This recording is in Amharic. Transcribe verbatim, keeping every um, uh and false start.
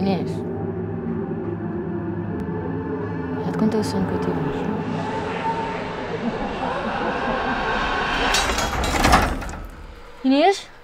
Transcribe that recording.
Inês. Já te contei o sonho que eu tive hoje. Inês?